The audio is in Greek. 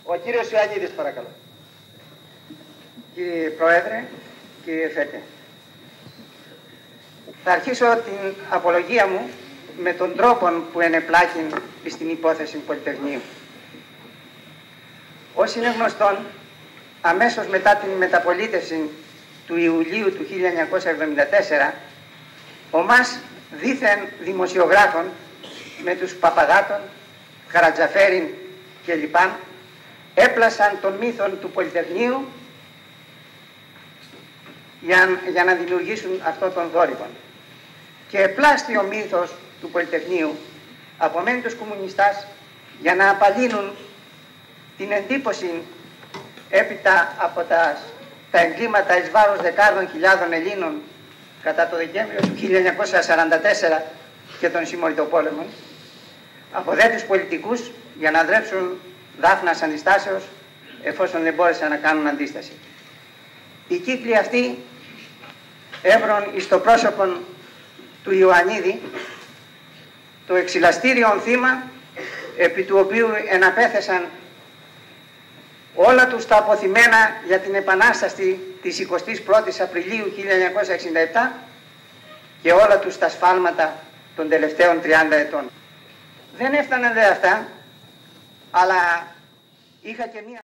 Ο κύριος Ιωαννίδης, παρακαλώ. Κύριε Πρόεδρε, κύριε Φέτε, θα αρχίσω την απολογία μου με τον τρόπο που ενεπλάκην στην υπόθεση Πολυτεχνείου. Ως είναι γνωστόν, αμέσως μετά την μεταπολίτευση του Ιουλίου του 1974, ομάς δήθεν δημοσιογράφων με τους Παπαγάτων, Καρατζαφέριν και λοιπά έπλασαν τον μύθο του Πολυτεχνείου για να δημιουργήσουν αυτό τον θόρυβο. Και επλάστη ο μύθος του Πολυτεχνείου από μεν τους κομμουνιστάς για να απαλύνουν την εντύπωση έπειτα από τα εγκλήματα εις βάρος δεκάδων χιλιάδων Ελλήνων κατά το Δεκέμβριο του 1944 και των συμμοριτοπόλεμων, από δε τους πολιτικούς για να δρέψουν δάφνας αντιστάσεως εφόσον δεν μπόρεσαν να κάνουν αντίσταση. Οι κύκλοι αυτοί έβρον εις το πρόσωπο του Ιωαννίδη το εξυλαστήριον θύμα επί του οποίου εναπέθεσαν όλα τους τα αποθυμένα για την Επανάσταση της 21ης Απριλίου 1967 και όλα τους τα σφάλματα των τελευταίων 30 ετών. Δεν έφταναν δε αυτά, αλλά είχα και μία